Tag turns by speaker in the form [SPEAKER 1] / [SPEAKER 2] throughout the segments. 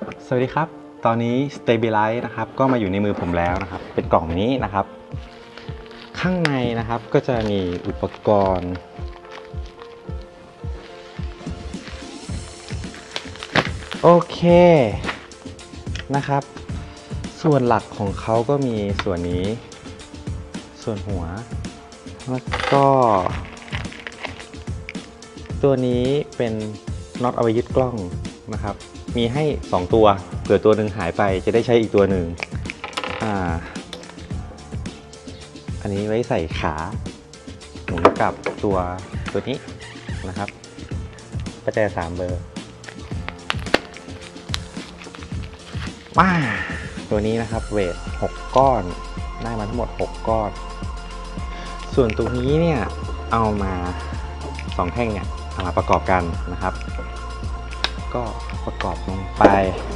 [SPEAKER 1] สวัสดีครับตอนนี้ Stabilize นะครับก็มาอยู่ในมือผมแล้วนะครับเป็นกล่องนี้นะครับข้างในนะครับก็จะมีอุปกรณ์โอเคนะครับส่วนหลักของเขาก็มีส่วนนี้ส่วนหัวแล้วก็ตัวนี้เป็นน็อตเอาไว้ยึดกล้องนะครับมีให้2ตัวเผื่อตัวหนึ่งหายไปจะได้ใช้อีกตัวหนึ่งอันนี้ไว้ใส่ขาหมุนกับตัวนี้นะครับประแจ3 เบอร์ตัวนี้นะครับเวท6 ก้อนได้มาทั้งหมด6 ก้อนส่วนตรงนี้เนี่ยเอามา2 แท่งเนี่ยเอามาประกอบกันนะครับก็ประกอบลงไป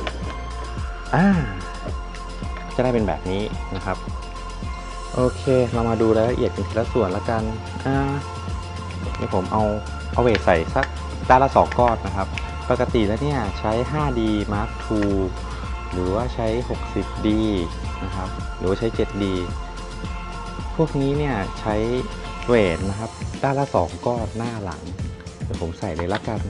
[SPEAKER 1] จะได้เป็นแบบนี้นะครับโอเคเรามาดูรายละเอียดกันทีละส่วนละกันเดี๋ยวผมเอาเวทใส่สักด้านละ2 ก้อนนะครับปกติแล้วเนี่ยใช้ 5D Mark II หรือว่าใช้ 60D นะครับหรือว่าใช้ 7D พวกนี้เนี่ยใช้เวทนะครับด้านละ2 ก้อนหน้าหลังเดี๋ยวผมใส่เลยละกัน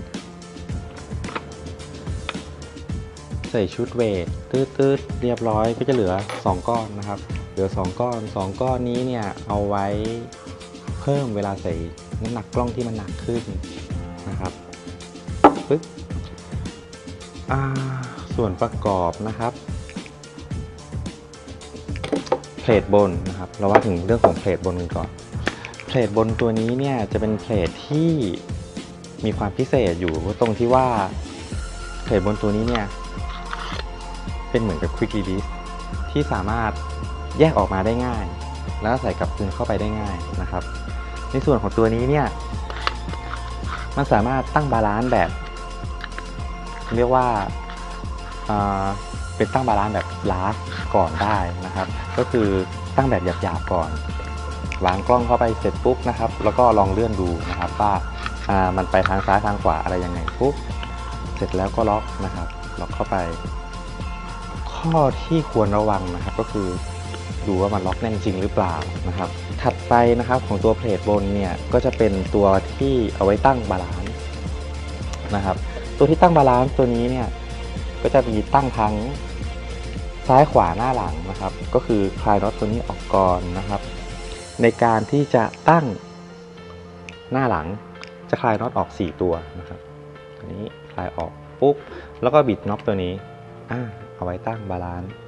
[SPEAKER 1] ใส่ชุดเวทตืดเรียบร้อยก็จะเหลือ2 ก้อนนะครับเหลือ2 ก้อน2 ก้อนนี้เนี่ยเอาไว้เพิ่มเวลาใส่น้ำหนักกล้องที่มันหนักขึ้นนะครับปึ๊บส่วนประกอบนะครับเพลทบนนะครับเราว่าถึงเรื่องของเพลทบนกันก่อนเพลทบนตัวนี้เนี่ยจะเป็นเพลทที่มีความพิเศษอยู่ตรงที่ว่าเพลทบนตัวนี้เนี่ยเป็นเหมือนกับ Quick Release ที่สามารถแยกออกมาได้ง่ายแล้วใส่กลับคืนเข้าไปได้ง่ายนะครับในส่วนของตัวนี้เนี่ยมันสามารถตั้งบาลานซ์แบบเรียกว่าเป็นตั้งบาลานซ์แบบลาสก่อนได้นะครับก็คือตั้งแบบหยาบๆก่อนวางกล้องเข้าไปเสร็จปุ๊บนะครับแล้วก็ลองเลื่อนดูนะครับว่ามันไปทางซ้ายทางขวาอะไรยังไงปุ๊บเสร็จแล้วก็ล็อกนะครับล็อกเข้าไปข้อที่ควรระวังนะครับก็คือดูว่ามันล็อกแน่นจริงหรือเปล่านะครับถัดไปนะครับของตัวเพลทบนเนี่ยก็จะเป็นตัวที่เอาไว้ตั้งบาลานซ์นะครับตัวที่ตั้งบาลานซ์ตัวนี้เนี่ยก็จะมีตั้งทั้งซ้ายขวาหน้าหลังนะครับก็คือคลายน็อตตัวนี้ออกก่อนนะครับในการที่จะตั้งหน้าหลังจะคลายน็อตออก4 ตัวนะครับตัวนี้คลายออกปุ๊บแล้วก็บิดน็อตตัวนี้เอาไว้ตั้งบาลานซ์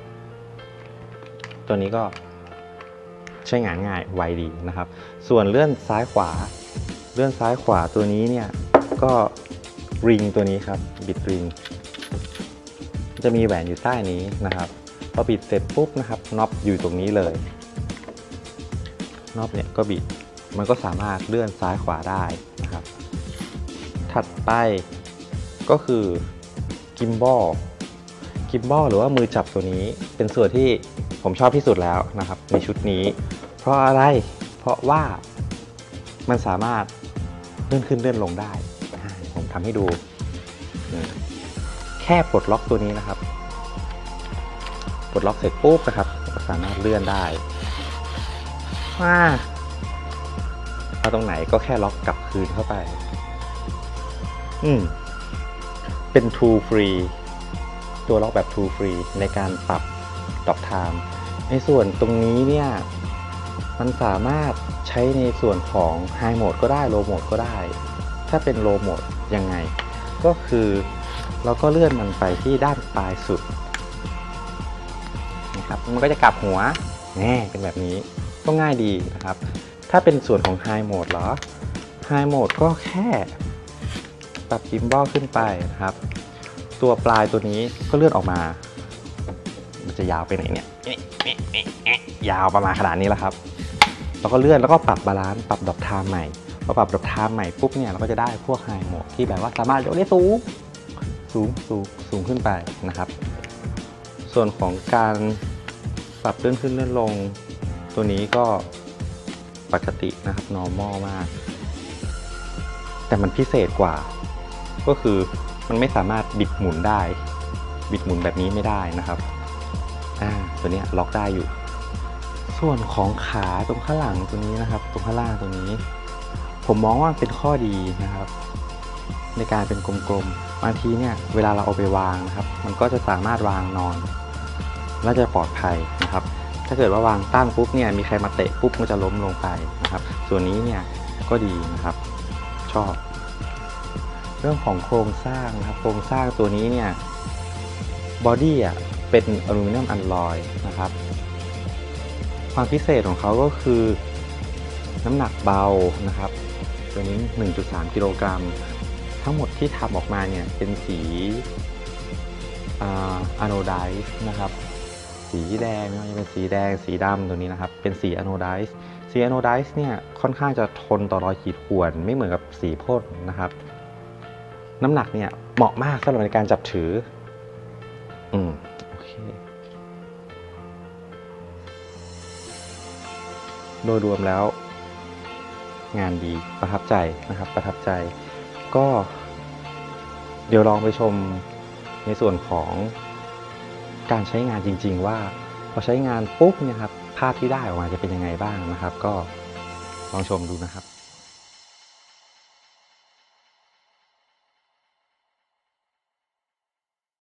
[SPEAKER 1] ตัวนี้ก็ใช้งานง่ายไวดีนะครับส่วนเลื่อนซ้ายขวาตัวนี้เนี่ยก็ริงตัวนี้ครับบิดริงจะมีแหวนอยู่ใต้นี้นะครับพอบิดเสร็จปุ๊บนะครับน็อปอยู่ตรงนี้เลยน็อปเนี่ยก็บิดมันก็สามารถเลื่อนซ้ายขวาได้นะครับถัดไปก็คือกิมบอลหรือว่ามือจับตัวนี้เป็นส่วนที่ผมชอบที่สุดแล้วนะครับในชุดนี้เพราะอะไรเพราะว่ามันสามารถเลื่อนขึ้นเลื่อนลงได้ผมทำให้ดูแค่ปลดล็อกตัวนี้นะครับปลดล็อกเสร็จปุ๊บนะครับสามารถเลื่อนได้เอาตรงไหนก็แค่ล็อกกลับคืนเข้าไปเป็น Tool Free ตัวล็อกแบบ Tool Free ในการปรับดอกไทม์ในส่วนตรงนี้เนี่ยมันสามารถใช้ในส่วนของ High Mode ก็ได้ Low Mode ก็ได้ถ้าเป็น Low Mode ยังไงก็คือเราก็เลื่อนมันไปที่ด้านปลายสุดนะครับมันก็จะกลับหัวเป็นแบบนี้ก็ง่ายดีนะครับถ้าเป็นส่วนของ High Mode เหรอ High Mode ก็แค่ปรับกิมบอลขึ้นไปนะครับตัวปลายตัวนี้ก็เลื่อนออกมามันจะยาวไปไหนเนี่ยยาวประมาณขนาดนี้แล้วครับเราก็เลื่อนแล้วก็ปรับบาลานซ์ปรับดอกไทม์ใหม่พอปรับดอกไทม์ใหม่ปุ๊บเนี่ยเราก็จะได้พวก High Mode ที่แบบว่าสามารถยกได้สูงขึ้นไปนะครับส่วนของการปรับเลื่อนขึ้นเลื่อนลงตัวนี้ก็ปกตินะครับ normal มากแต่มันพิเศษกว่าก็คือมันไม่สามารถบิดหมุนได้บิดหมุนแบบนี้ไม่ได้นะครับตัวนี้ล็อกได้อยู่ส่วนของขาตรงข้างหลังตัวนี้นะครับตรงข้างล่างตัวนี้ผมมองว่าเป็นข้อดีนะครับในการเป็นกลมๆบางทีเนี่ยเวลาเราเอาไปวางนะครับมันก็จะสามารถวางนอนและจะปลอดภัยนะครับถ้าเกิดว่าวางตั้งปุ๊บเนี่ยมีใครมาเตะปุ๊บมันจะล้มลงไปนะครับส่วนนี้เนี่ยก็ดีนะครับชอบเรื่องของโครงสร้างนะครับโครงสร้างตัวนี้เนี่ยบอดี้เป็นอลูมิเนียมอัลลอยนะครับความพิเศษของเขาก็คือน้ำหนักเบานะครับตัวนี้ 1.3 กิโลกรัมทั้งหมดที่ทำออกมาเนี่ยเป็นสีอะโนไดซ์นะครับสีแดงไม่ว่าจะเป็นสีแดงสีดำตัวนี้นะครับเป็นสีอะโนไดซ์สีอะโนไดซ์เนี่ยค่อนข้างจะทนต่อรอยขีดข่วนไม่เหมือนกับสีพ่นนะครับน้ำหนักเนี่ยเหมาะมากสำหรับในการจับถือโอเคโดยรวมแล้วงานดีประทับใจนะครับประทับใจก็เดี๋ยวลองไปชมในส่วนของการใช้งานจริงๆว่าพอใช้งานปุ๊บเนี่ยครับภาพที่ได้ออกมาจะเป็นยังไงบ้างนะครับก็ลองชมดูนะครับ